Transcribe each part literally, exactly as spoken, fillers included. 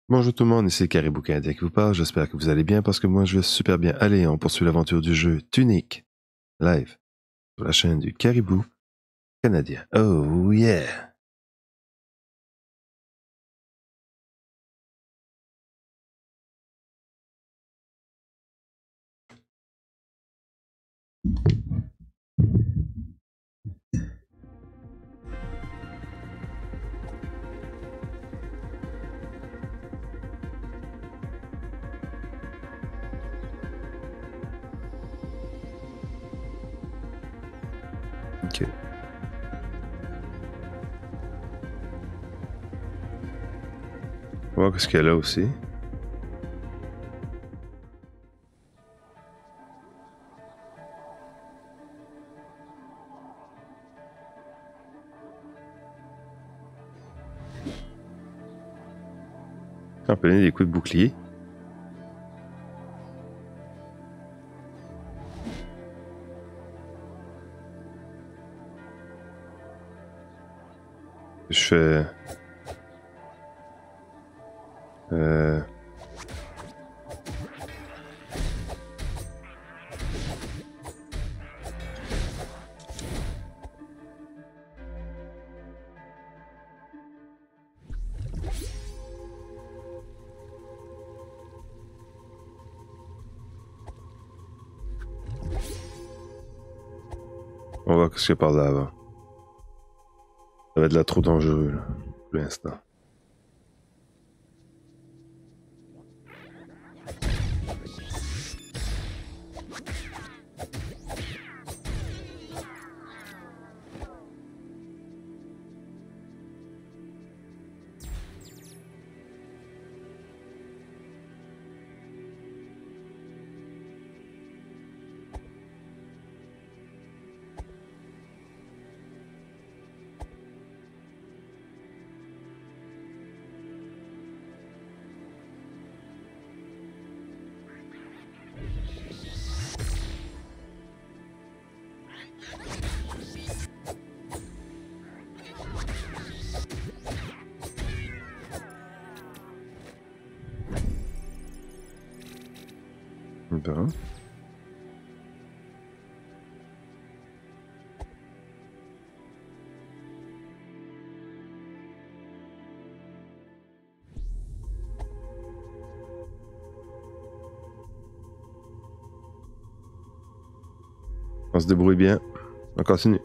Bonjour tout le monde, ici Caribou Canadien qui vous parle, j'espère que vous allez bien parce que moi je vais super bien. Allez, on poursuit l'aventure du jeu Tunic, live, sur la chaîne du Caribou Canadien. Oh yeah! Ok. On va voir ce qu'il y a là aussi. On peut donner des coups de bouclier. Je fais... Euh... On va voir ce qu'il y a par là avant. Ça va être là trop dangereux, là, pour l'instant. Bon. On se débrouille bien. On continue.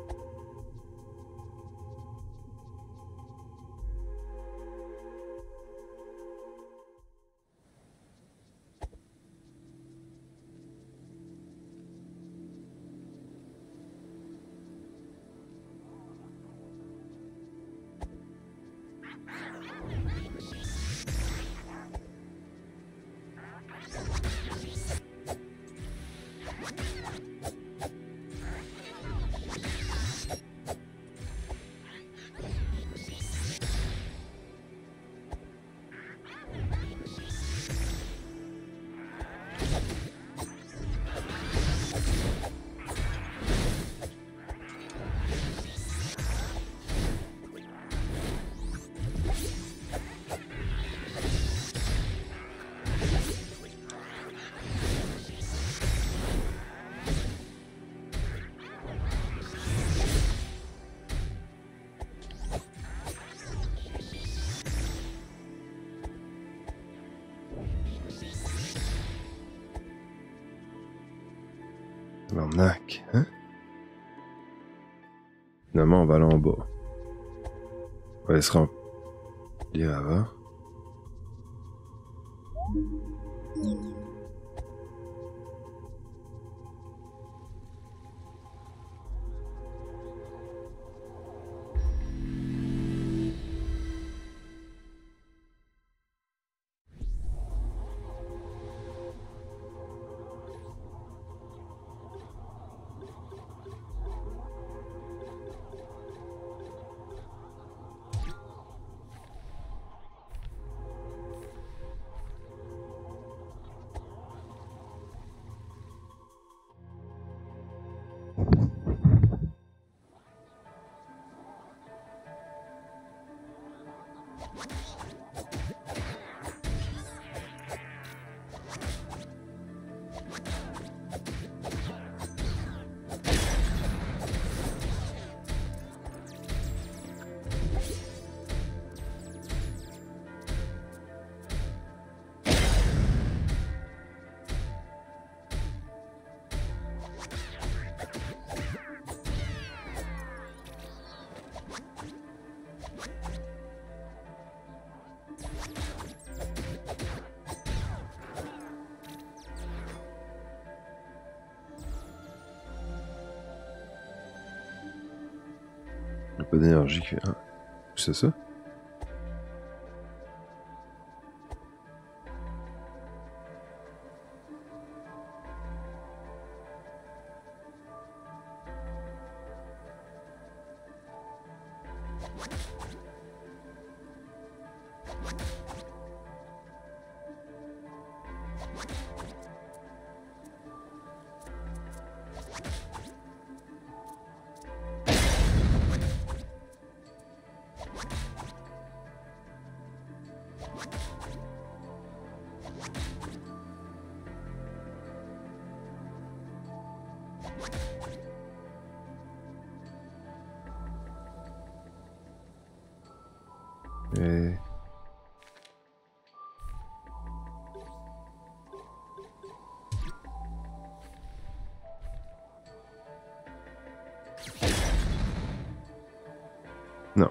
L'arnaque, hein? Finalement, on va aller en bas. On va aller se remplir avant. Pas d'énergie. Ah, c'est ça? Et... Non.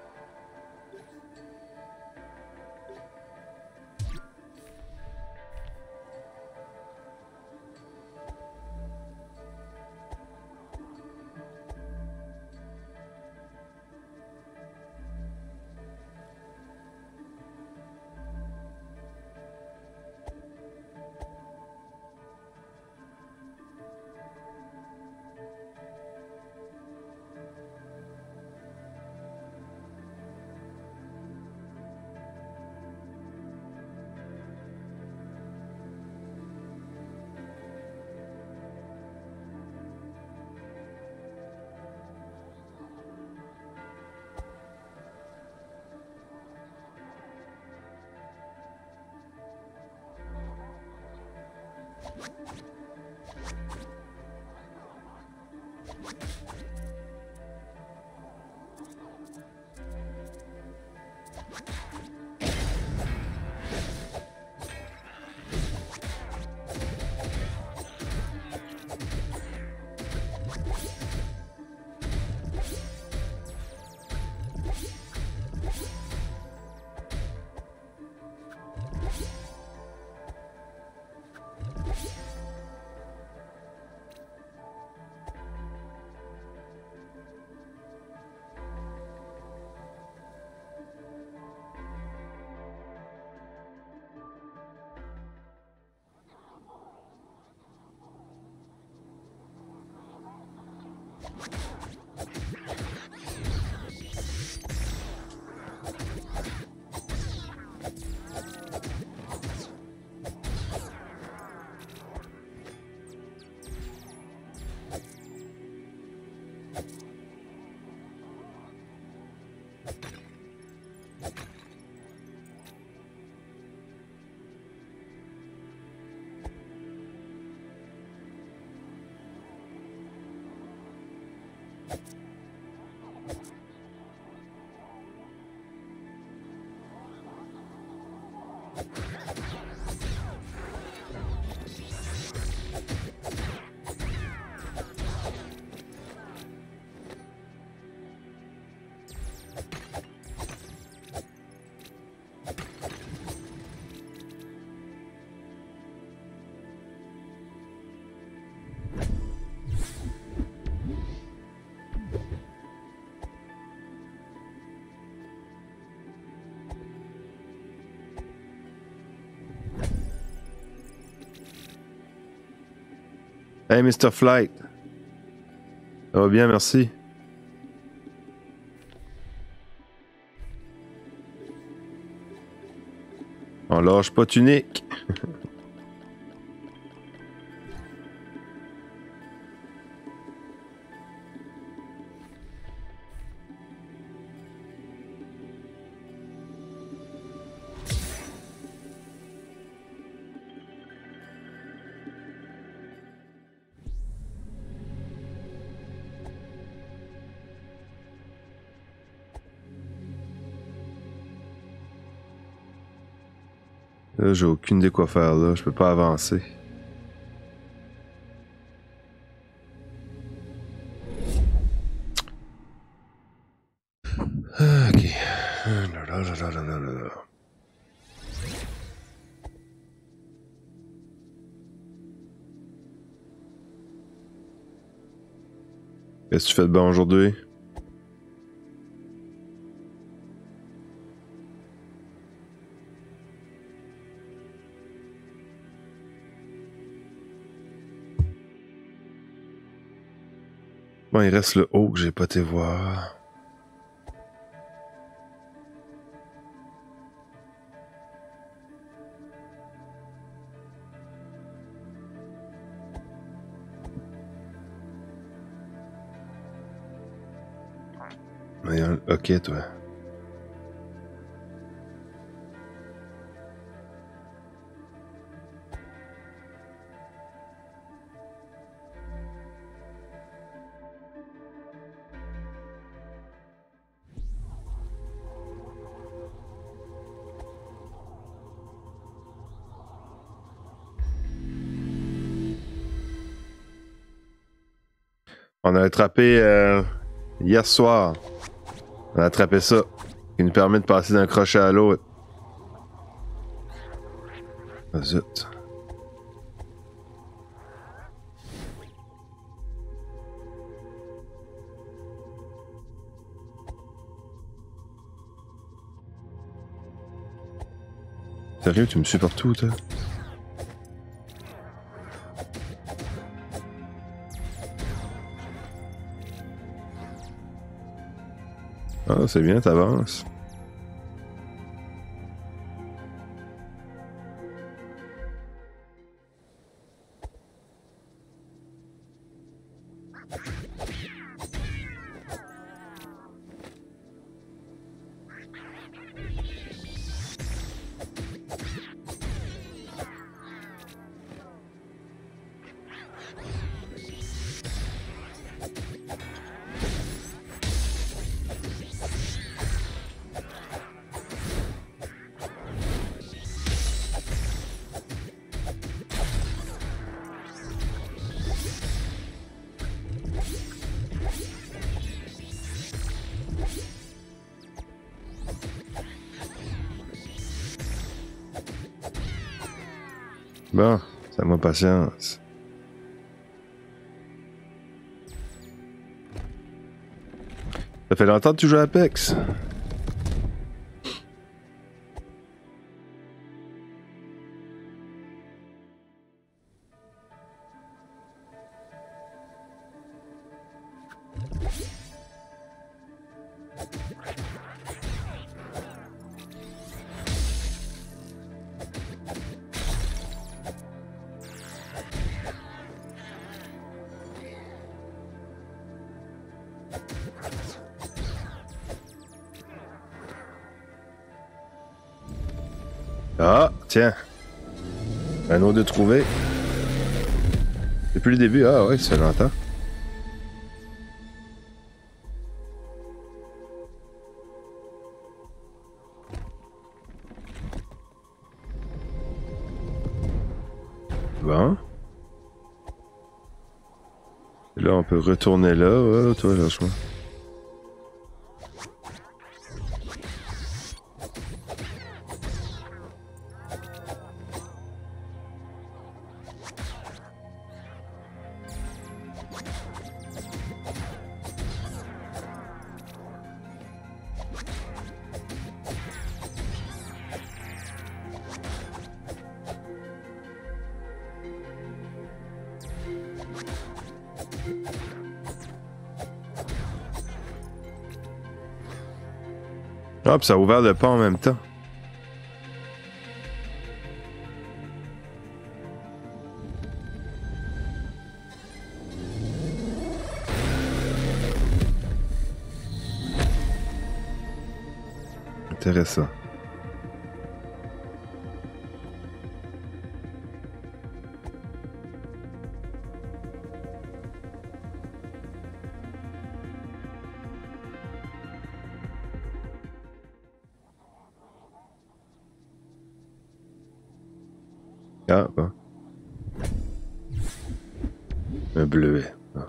Hey, mister Flight. Ça va bien, merci. On lâche pas Tunique. Là, j'ai aucune idée quoi faire là. Je peux pas avancer. Ah, ok. Qu'est-ce que tu fais de bon aujourd'hui? Bon, il reste le haut que j'ai pas été voir. Voyons, ok, toi. On a attrapé euh, hier soir. On a attrapé ça. Qui nous permet de passer d'un crochet à l'autre. Ah, zut. Sérieux, tu me suis partout, toi? Ah, c'est bien, t'avances. Bon, ça m'a patience. Ça fait longtemps que tu joues à Apex? Ah, tiens. Un autre de trouvé. Depuis le début, ah ouais, ça fait longtemps. Bon. Et là, on peut retourner là. Oh, toi, lâche-moi. Ah, puis ça a ouvert le pont en même temps. Intéressant. Ah, bon. Un bleuet. Ah.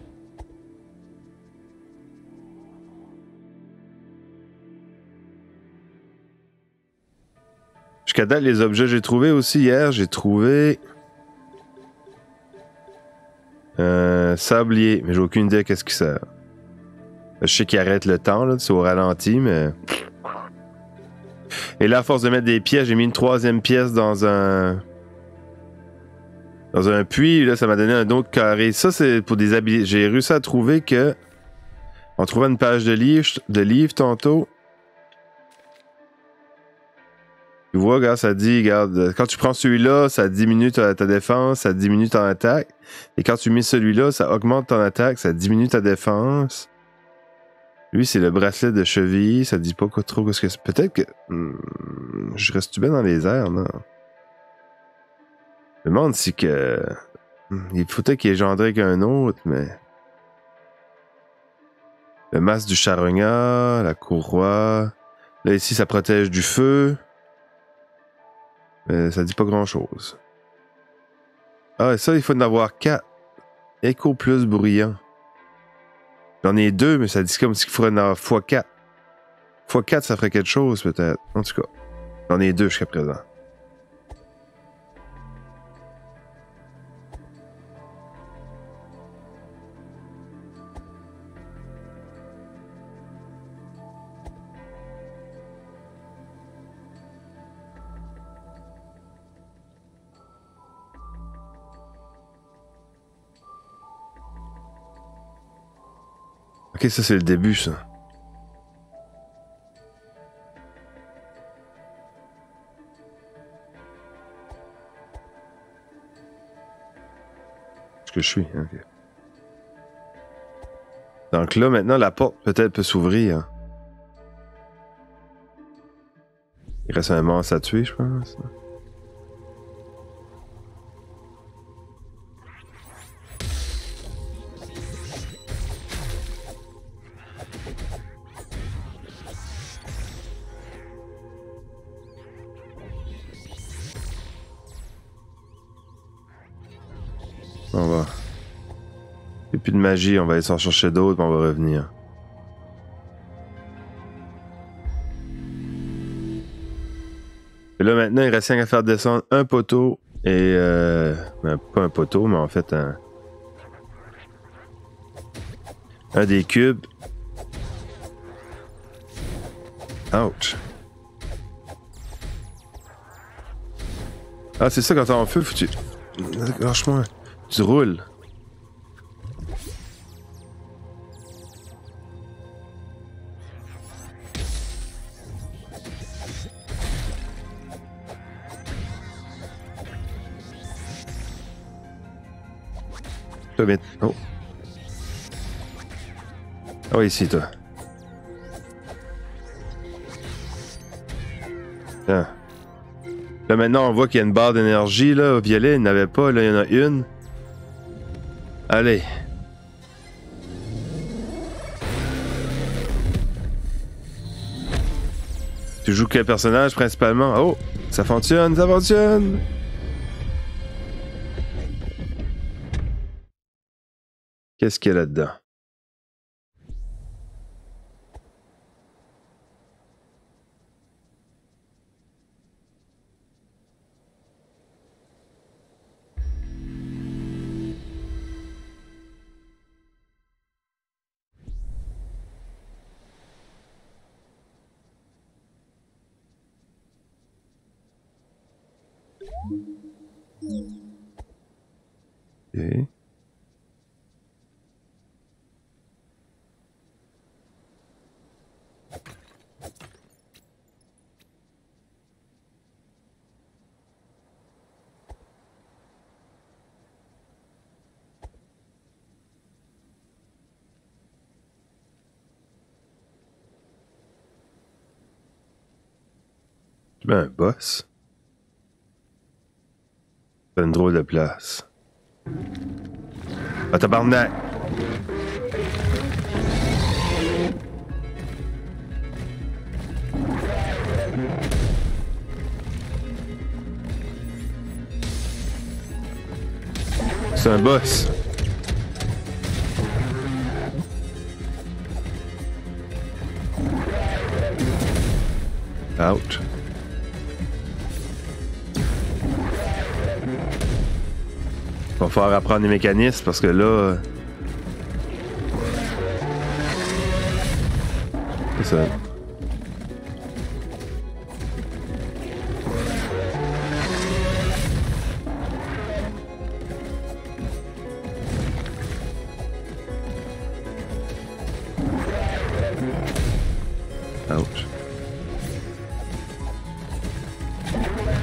Jusqu'à date, les objets que j'ai trouvés aussi hier, j'ai trouvé un sablier, mais j'ai aucune idée à qu'est-ce qui sert. Je sais qu'il arrête le temps, là, c'est au ralenti, mais... Et là, à force de mettre des pièces, j'ai mis une troisième pièce dans un... Dans un puits, là, ça m'a donné un autre carré. Ça, c'est pour des habilités. J'ai réussi à trouver que... On trouvait une page de livre, de livre tantôt. Tu vois, regarde, ça dit, regarde, quand tu prends celui-là, ça diminue ta, ta défense, ça diminue ton attaque. Et quand tu mets celui-là, ça augmente ton attaque, ça diminue ta défense. Lui, c'est le bracelet de cheville, ça dit pas quoi trop ce que c'est. Peut-être que... Hmm, je reste bien dans les airs, non? Je me demande si que... Il faudrait qu'il ait gendré qu'un autre, mais... Le masque du charognard, la courroie... Là, ici, ça protège du feu. Mais ça dit pas grand-chose. Ah, et ça, il faut en avoir quatre. Écho plus bruyant. J'en ai deux, mais ça dit comme s'il faudrait en avoir fois quatre. fois quatre, ça ferait quelque chose, peut-être. En tout cas, j'en ai deux jusqu'à présent. Ok, ça c'est le début, ça. Ce que je suis, ok. Donc là, maintenant, la porte peut-être peut s'ouvrir. Hein. Il reste un monstre à tuer, je pense. On va. Il n'y a plus de magie, on va aller s'en chercher d'autres, puis on va revenir. Et là, maintenant, il reste rien à faire descendre un poteau et... Euh, ben, pas un poteau, mais en fait un... Un des cubes. Ouch. Ah, c'est ça, quand t'es en feu, faut que tu... Lâche-moi. Tu roules. Oh. Ah oui, ici, toi. Tiens. Là, maintenant, on voit qu'il y a une barre d'énergie, là, au violet. Il n'y en avait pas, là, il y en a une. Allez. Tu joues quel personnage, principalement? Oh! Ça fonctionne, ça fonctionne! Qu'est-ce qu'il y a là-dedans? Okay. Ben, un boss. C'est une drôle de place. Ah, tabarnak! C'est un boss. Ouch. Va falloir apprendre les mécanismes parce que là... C'est ça.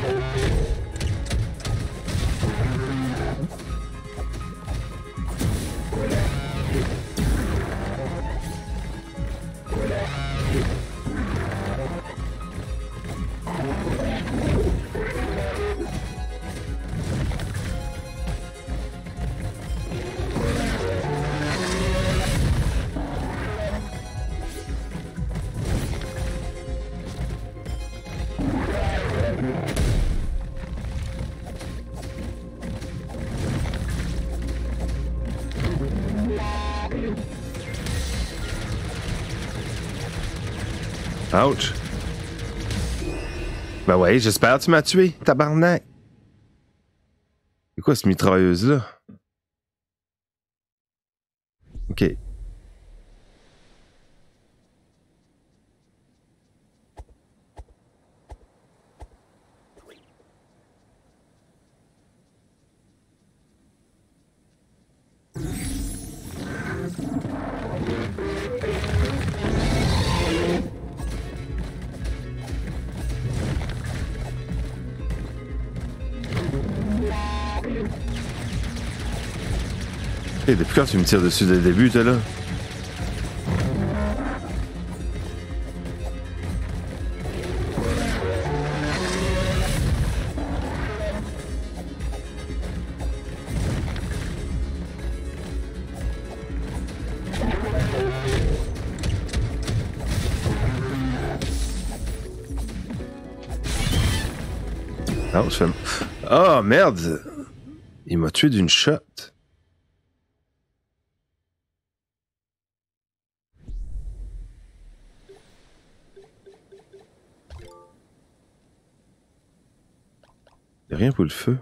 Ouch. Ben ouais, j'espère que tu m'as tué, tabarnak. C'est quoi cette mitrailleuse-là? Ok. Hey, depuis quand tu me tires dessus dès le début, toi, là? Ah, je fais... Oh, merde! Il m'a tué d'une shot. Y'a rien pour le feu.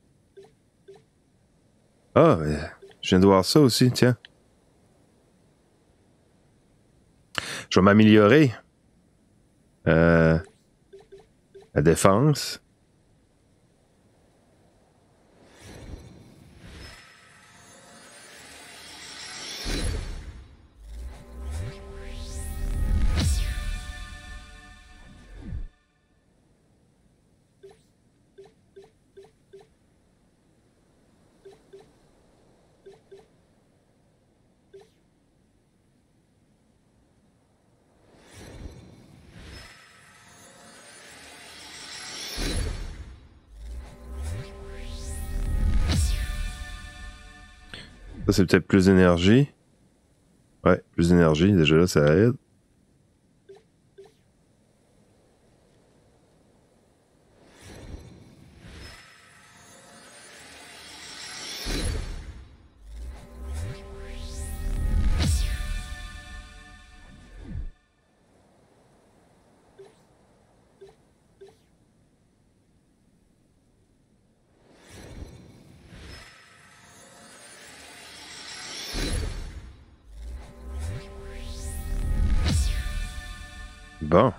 Ah, oh, je viens de voir ça aussi, tiens. Je vais m'améliorer. Euh, la défense. Ça, c'est peut-être plus d'énergie. Ouais, plus d'énergie. Déjà là, ça aide. Bon.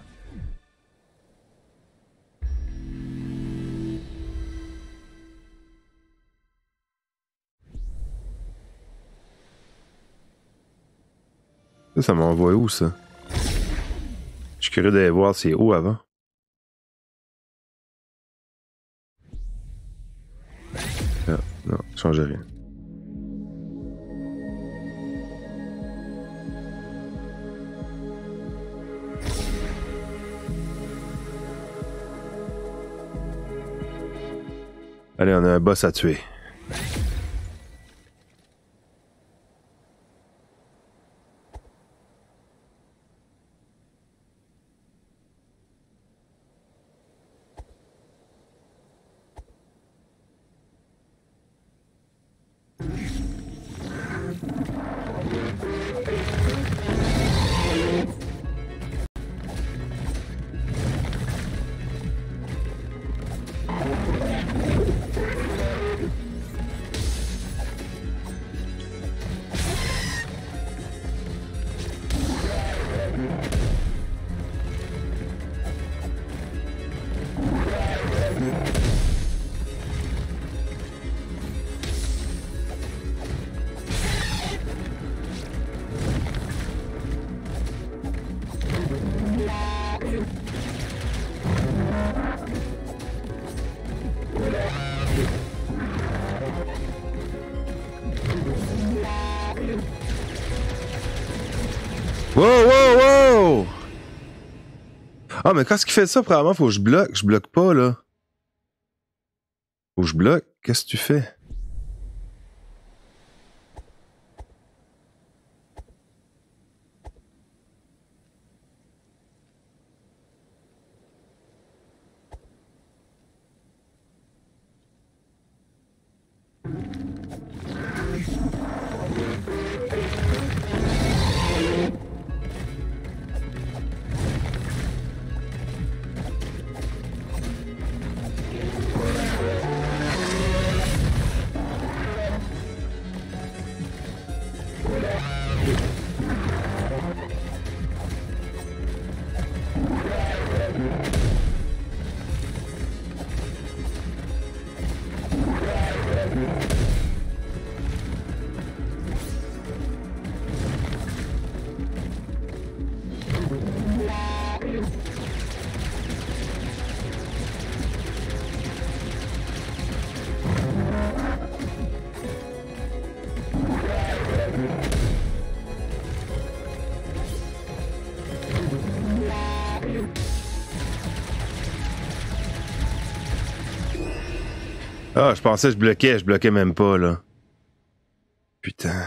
Ça, ça m'envoie où, ça? Je suis curieux d'aller voir c'est où avant. Ah, non, ça change rien. Allez, on a un boss à tuer. Ah, mais quand ce qu'il fait ça, probablement, faut que je bloque. Je bloque pas, là. Faut que je bloque. Qu'est-ce que tu fais? Ah, je pensais que je bloquais. Je bloquais même pas, là. Putain.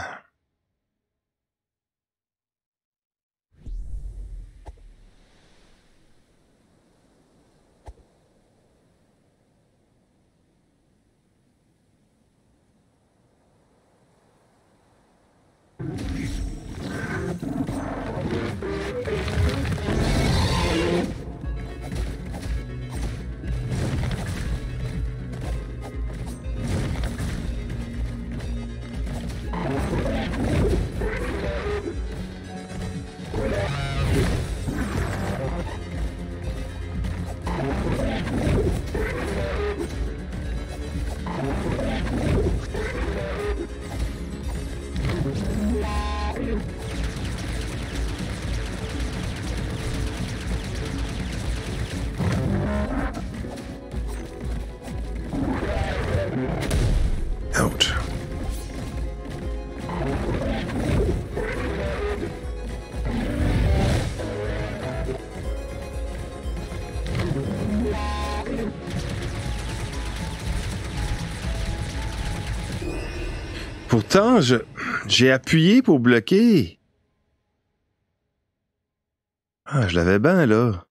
Ouch. Pourtant, je j'ai appuyé pour bloquer. Ah, je l'avais bien, là.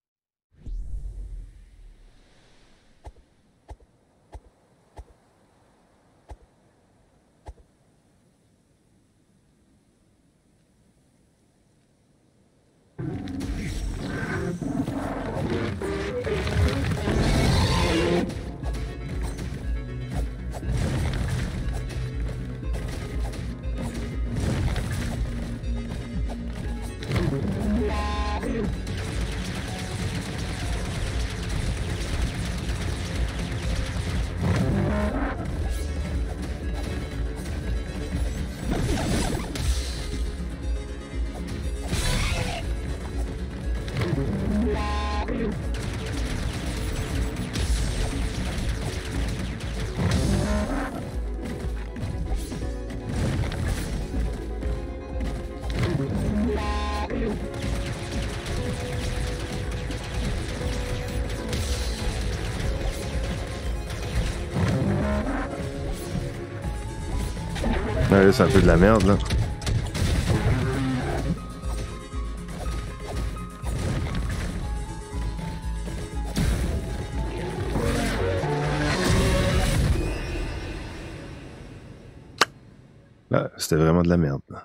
Ouais, là, c'est un peu de la merde, là. Là, c'était vraiment de la merde, là.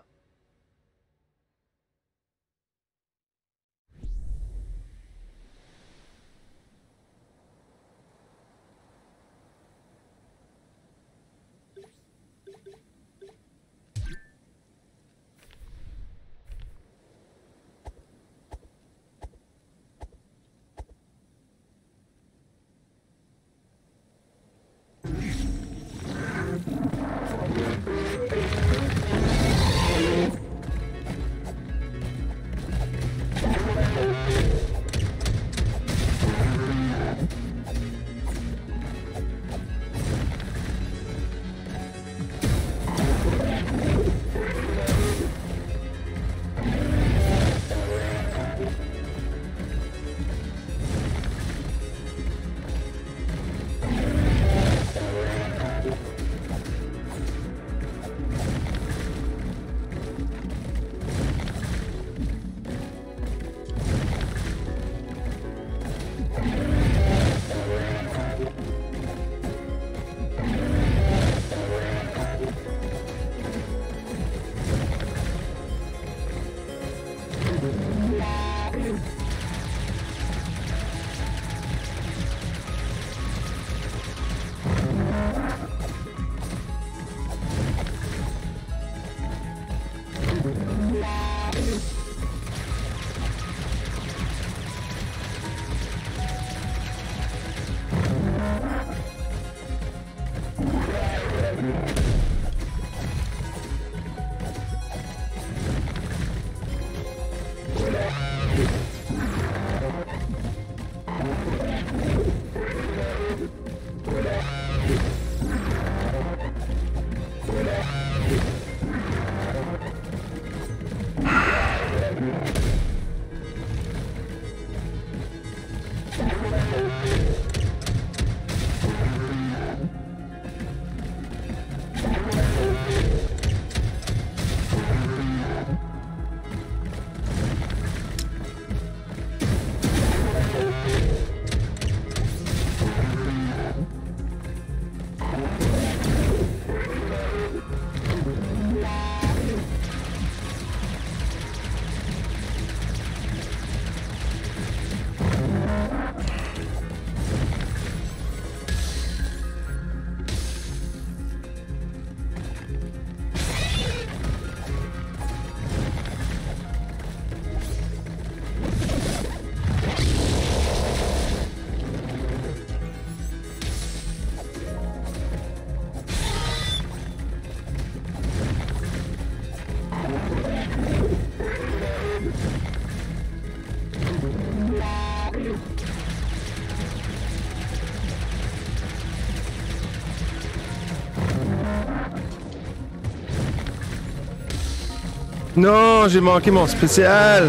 Non, j'ai manqué mon spécial.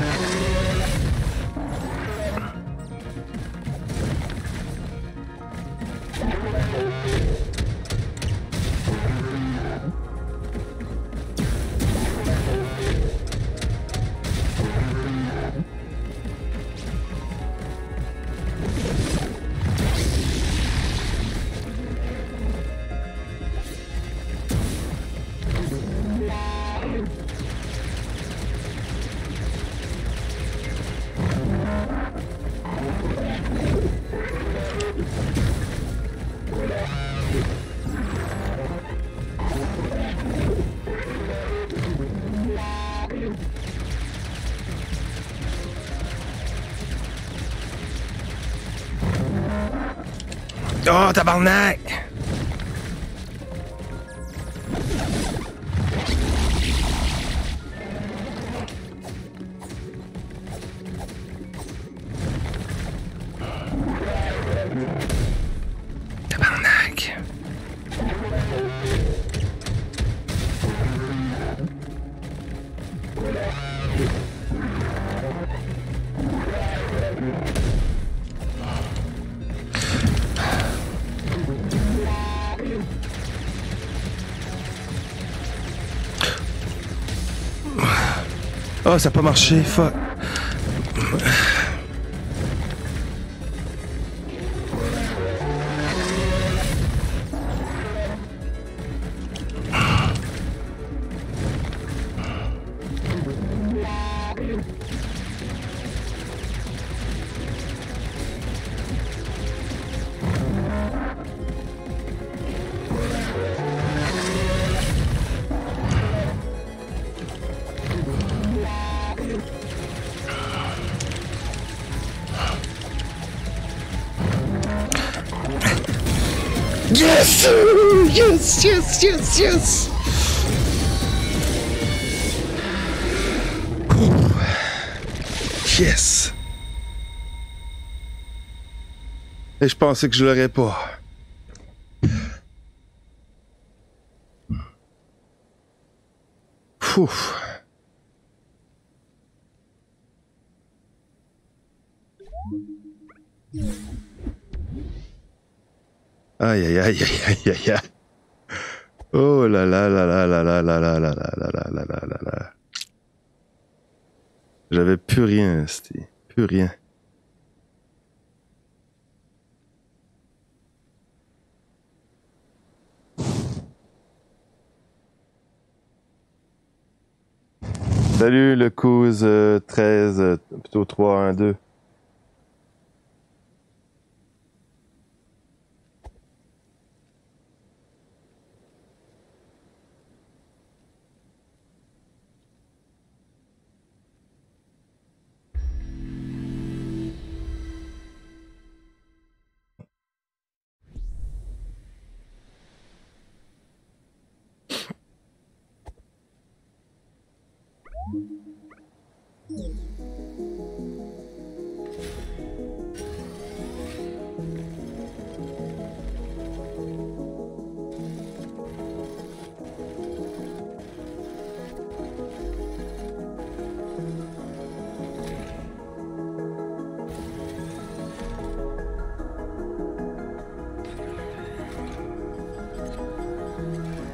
Oh, tabarnak! Tabarnak! Oh, ça n'a pas marché, fuck. Yes! Yes, yes, yes, yes! Yes! Et je pensais que je l'aurais pas. Ouf. Aïe aïe aïe aïe aïe aïe aïe. Oh là là là là là là là là là là là là là là là là. J'avais plus rien, c'était plus rien. Salut le Couz euh, treize, euh, plutôt trois un deux.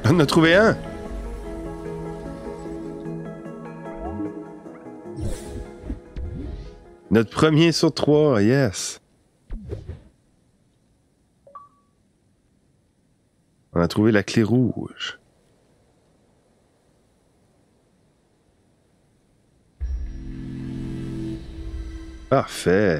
On en a trouvé un! Notre premier sur trois, yes! On a trouvé la clé rouge. Parfait.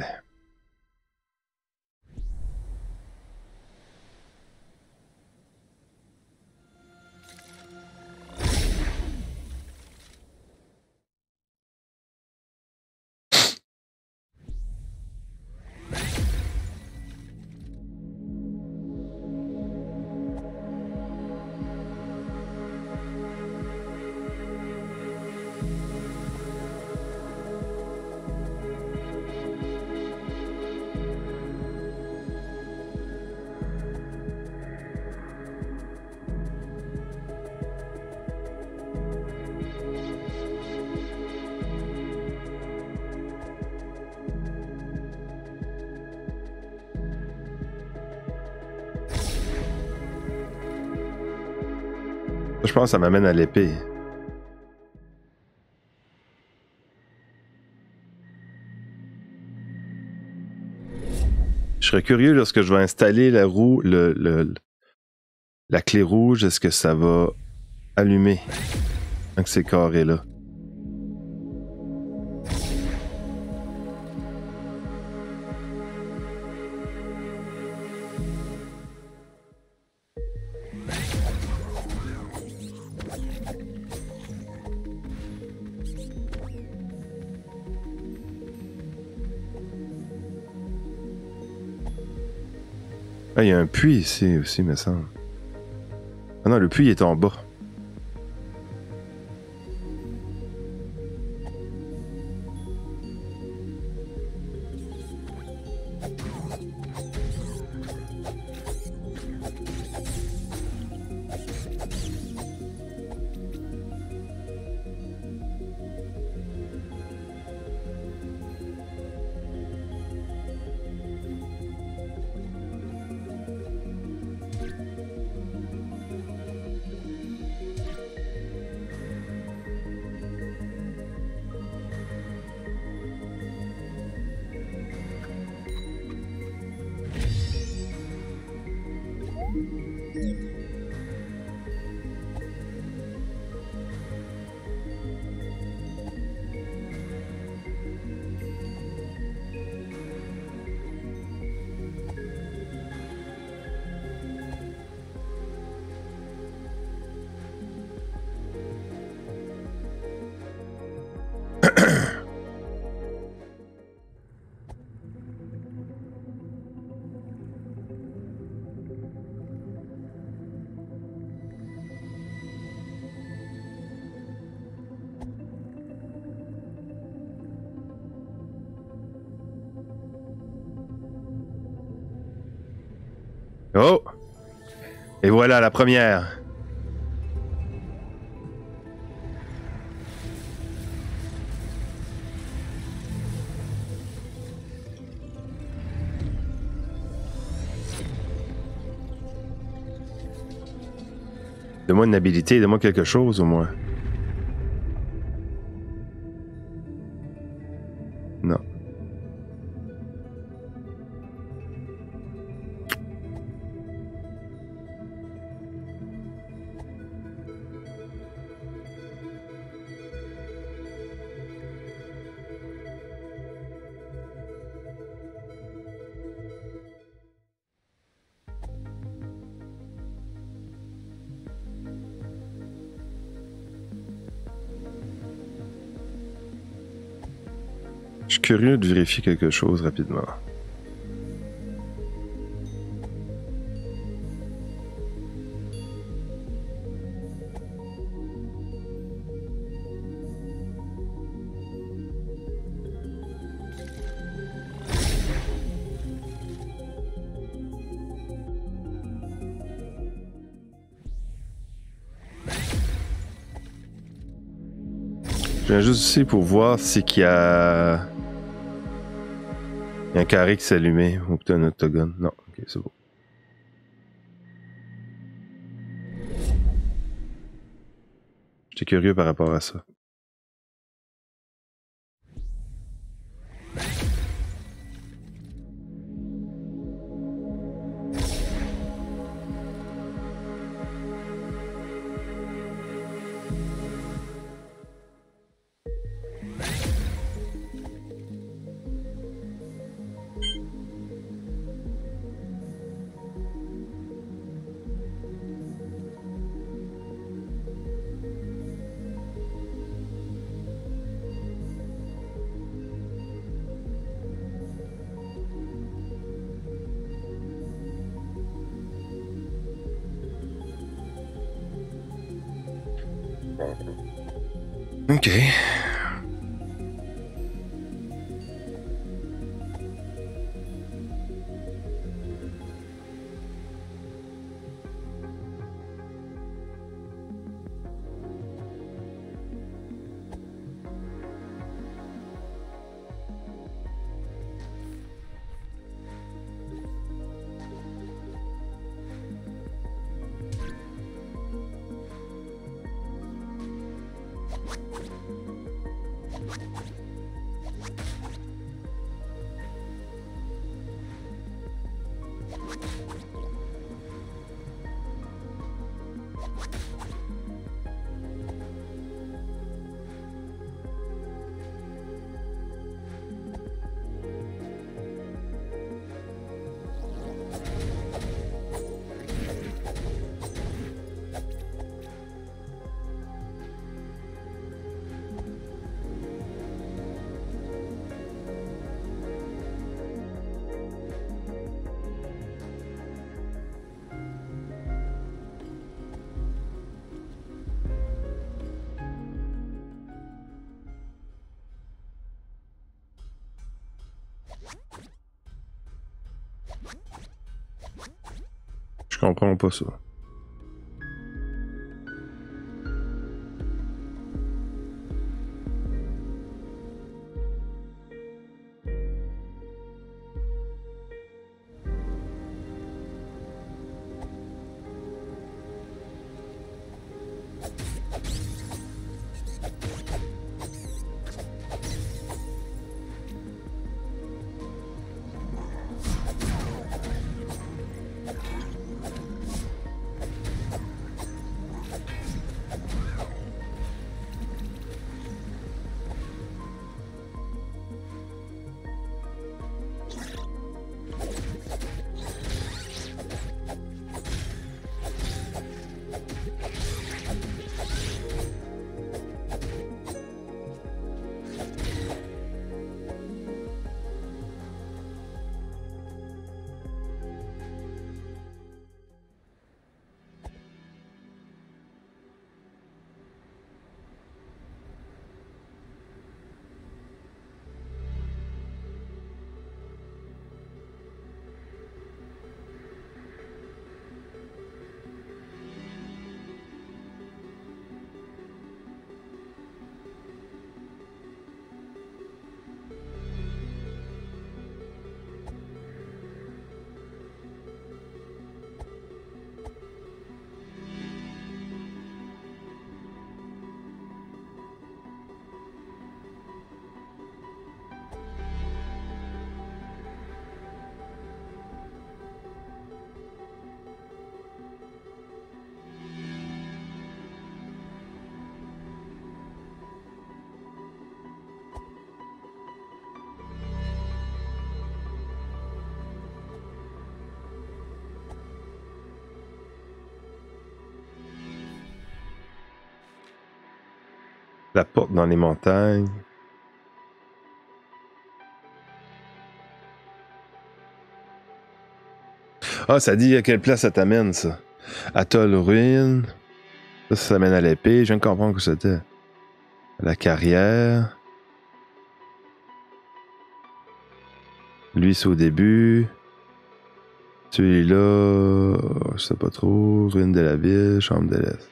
Je pense que ça m'amène à l'épée. Je serais curieux lorsque je vais installer la roue, le, le, la clé rouge, est-ce que ça va allumer avec ces carrés-là? Ah, il y a un puits ici aussi, me semble. Ah non, le puits est en bas. Oh! Et voilà la première. Donne-moi une habilité, donne-moi quelque chose au moins. Non. Je suis curieux de vérifier quelque chose rapidement. Je viens juste ici pour voir si qu'il y a... Il y a un carré qui s'est allumé. Ou peut-être un octogone. Non, ok, c'est bon. J'étais curieux par rapport à ça. Ok. Je comprends pas ça. La porte dans les montagnes. Ah, ça dit à quelle place ça t'amène, ça. Atoll ruine. Ça, ça mène à l'épée. Je viens de comprendre que c'était. La carrière. Lui, c'est au début. Celui-là, je sais pas trop. Ruine de la ville, chambre de l'Est.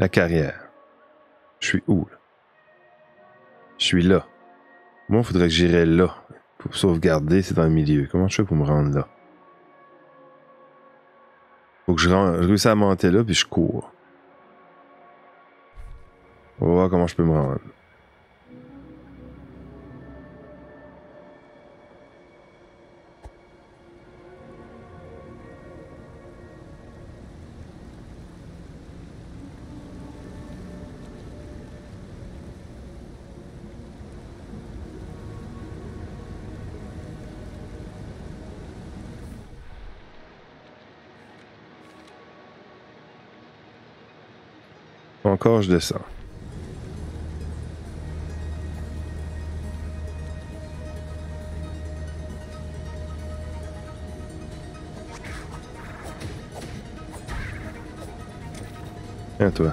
La carrière. Je suis où, là? Je suis là. Moi, il faudrait que j'irais là. Pour sauvegarder, c'est dans le milieu. Comment je fais pour me rendre là? Faut que je, rend... je réussisse à monter là, puis je cours. On va voir comment je peux me rendre. Encore, je descends. Viens, toi.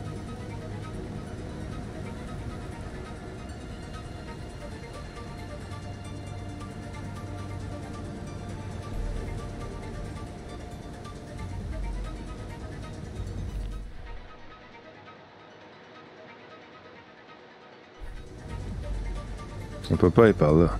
On peut pas aller par là.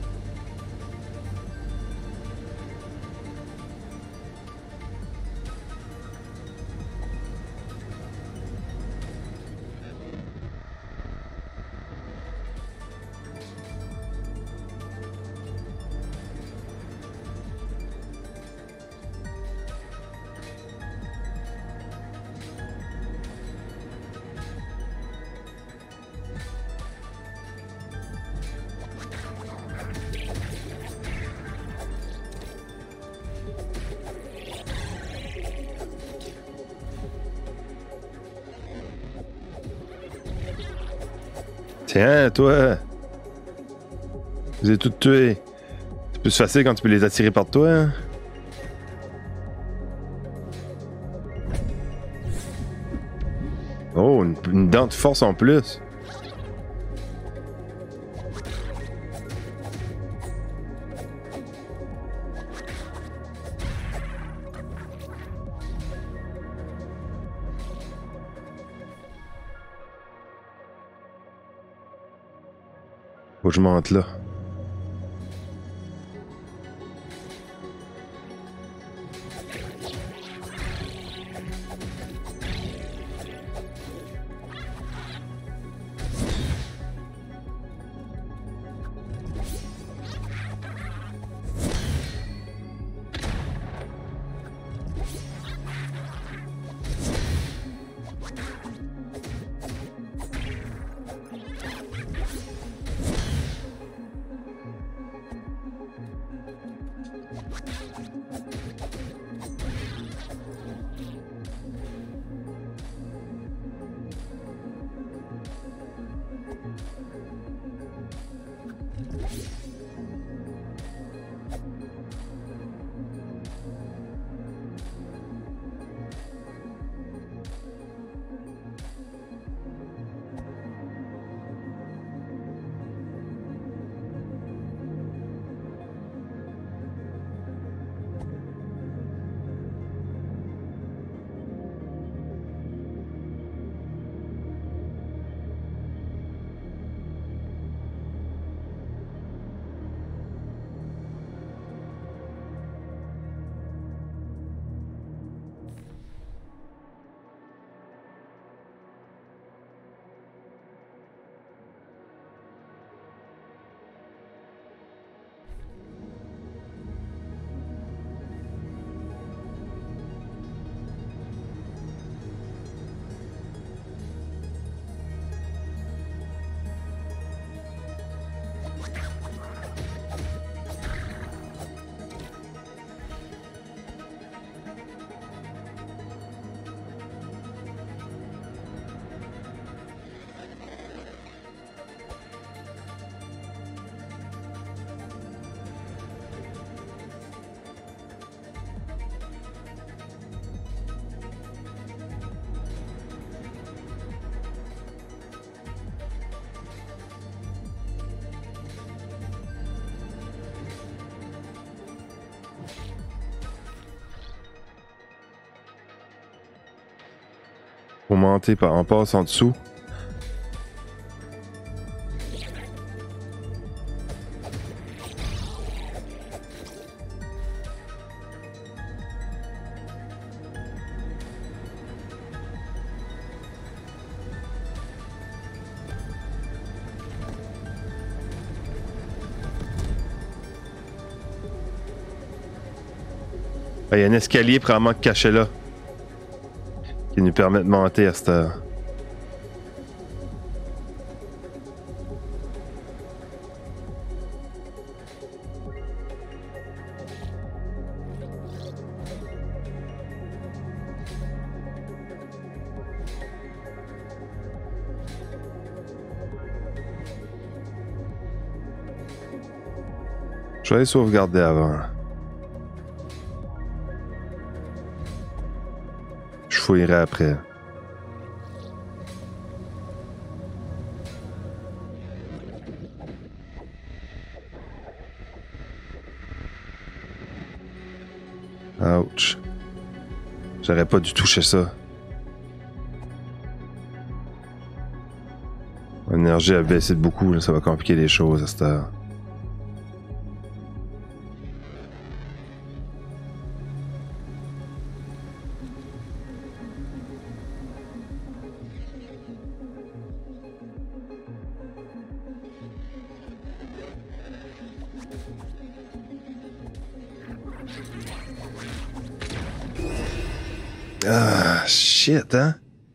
Tiens, toi! Je les ai toutes tués. C'est plus facile quand tu peux les attirer par toi, hein? Oh, une, une dent de force en plus. Faut que je monte là. Pour monter, par- on passe en dessous. Il y a un escalier probablement caché là. Qui nous permet de monter à cette heure. Je vais aller sauvegarder avant. Je fouillerai après. Ouch. J'aurais pas dû toucher ça. L'énergie a baissé de beaucoup, là, ça va compliquer les choses à cette heure. Ah, shit, hein?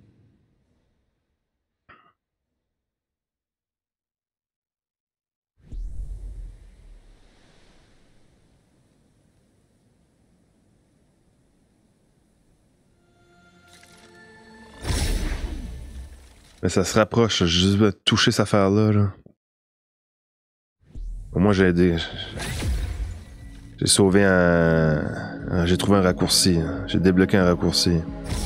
Mais ça se rapproche, j'ai juste besoin de toucher cette affaire-là. Là. Au moins, j'ai aidé. J'ai sauvé un... J'ai trouvé un raccourci. J'ai débloqué un raccourci.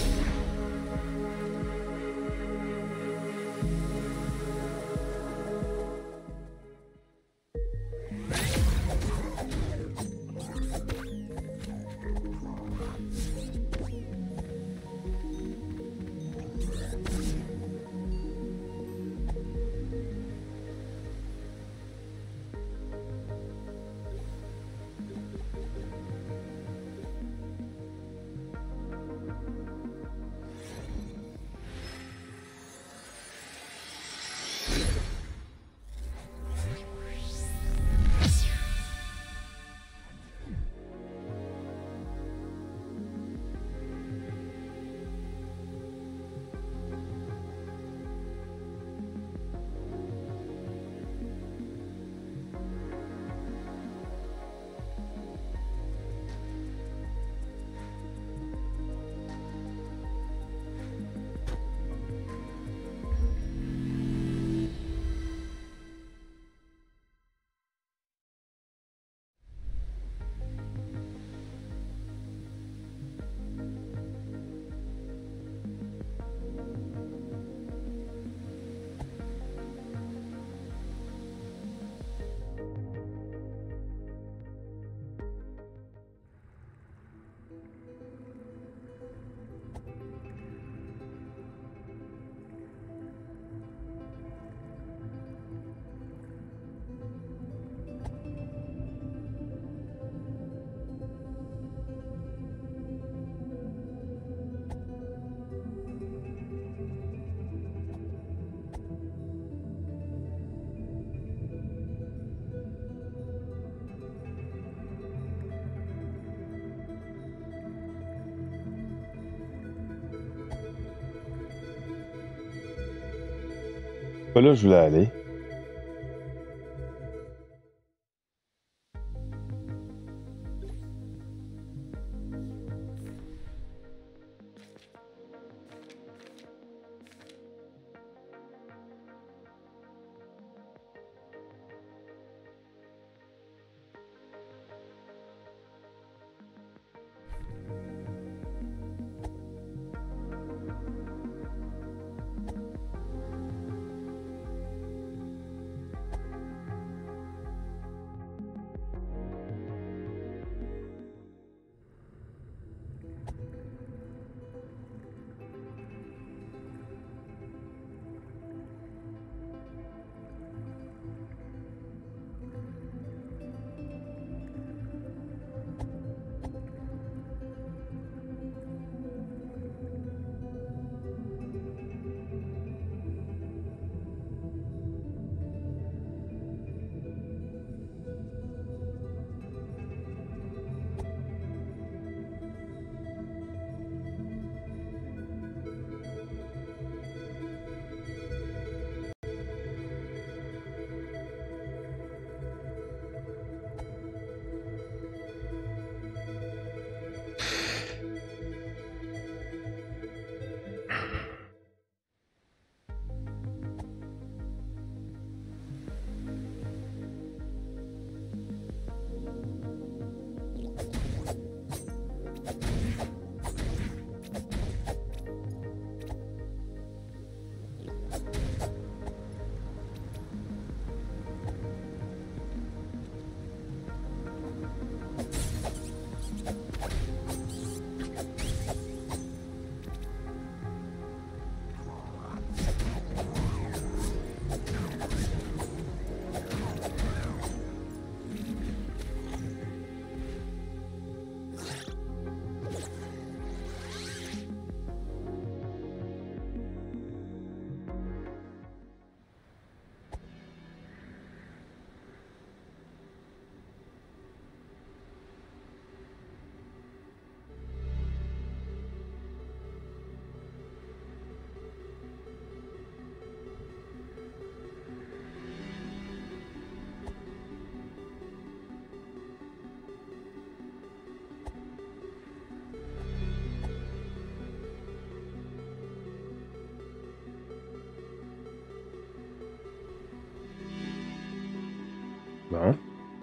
Pas là, je voulais aller. Bon.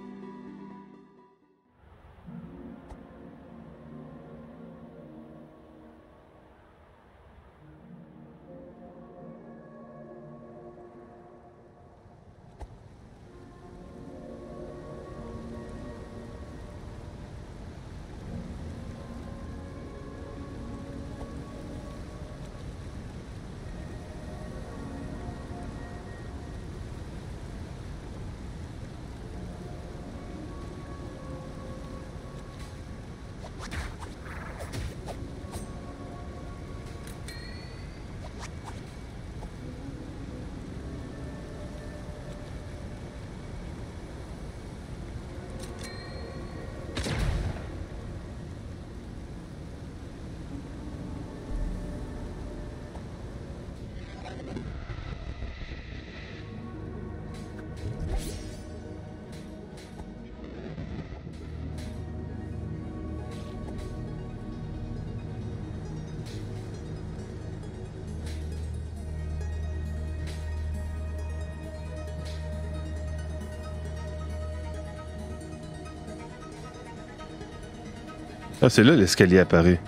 Ah, c'est là l'escalier apparaît.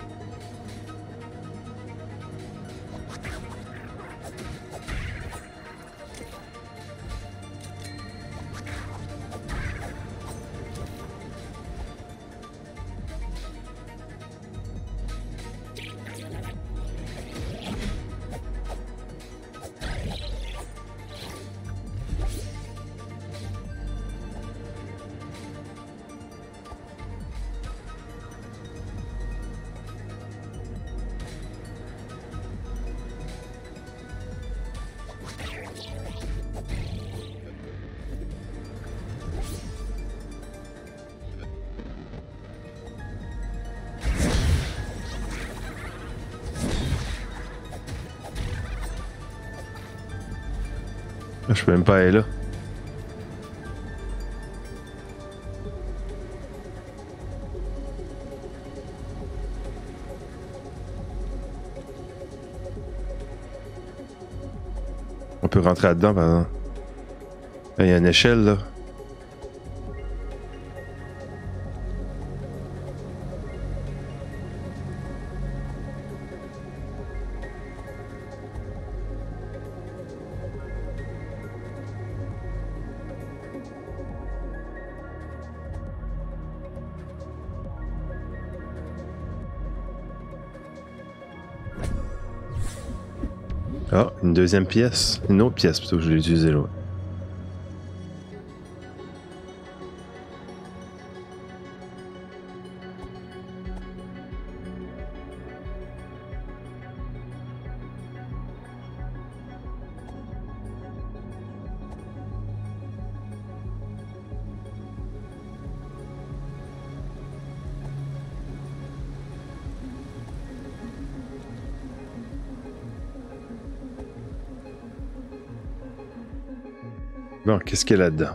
Je peux même pas aller là. On peut rentrer là-dedans, par exemple. Il y a une échelle, là. Ah, une deuxième pièce. Une autre pièce plutôt que je l'ai utilisée là. Bon, qu'est-ce qu'il y a là-dedans?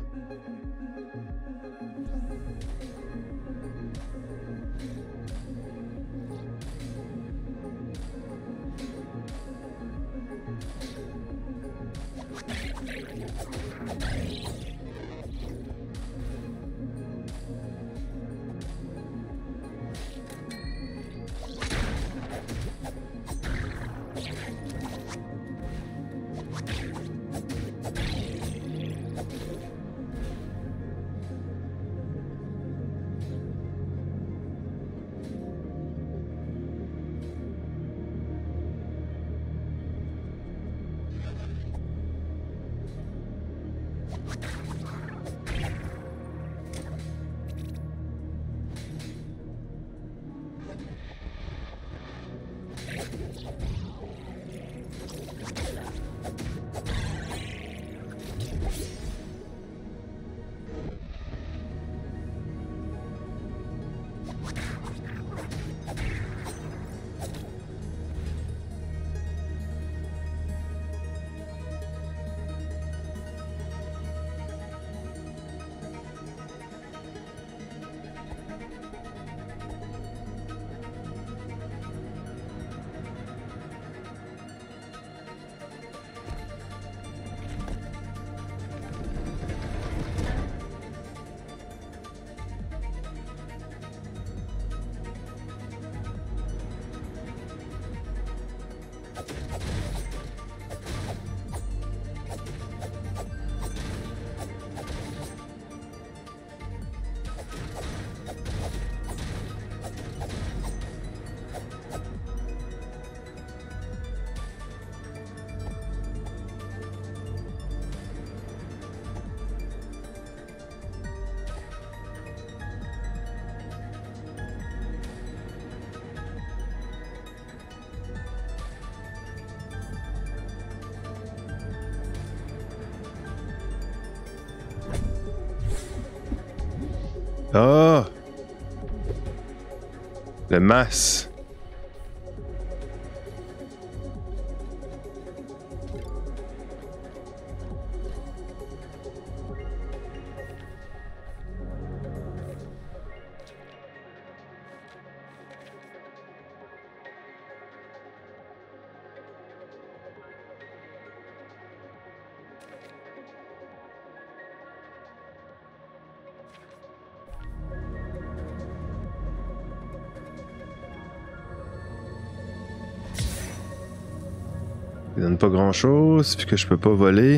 Oh! Le mas. Il donne pas grand chose, puis que je peux pas voler.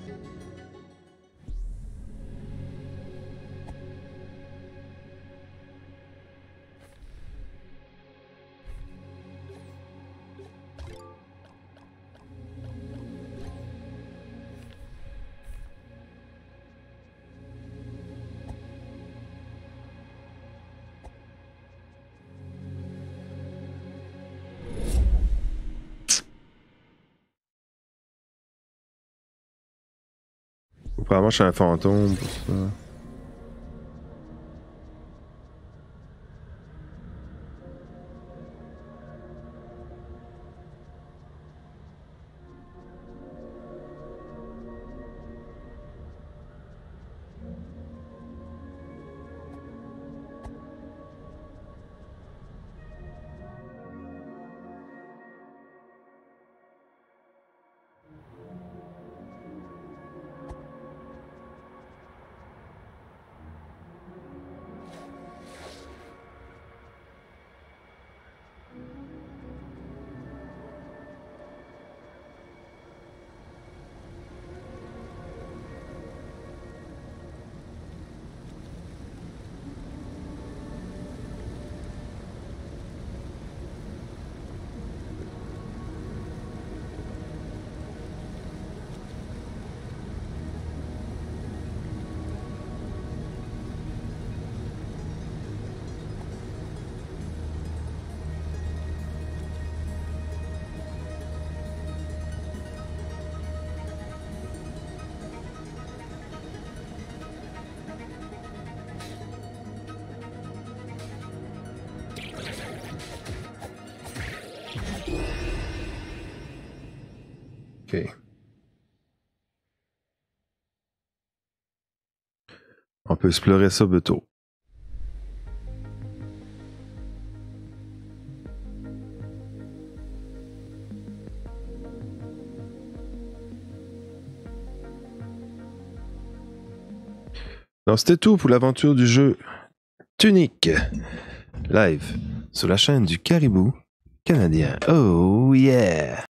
Probablement je suis un fantôme pour ça. Ok. On peut explorer ça bientôt. Donc c'était tout pour l'aventure du jeu Tunic live sur la chaîne du Caribou Canadien. Oh yeah!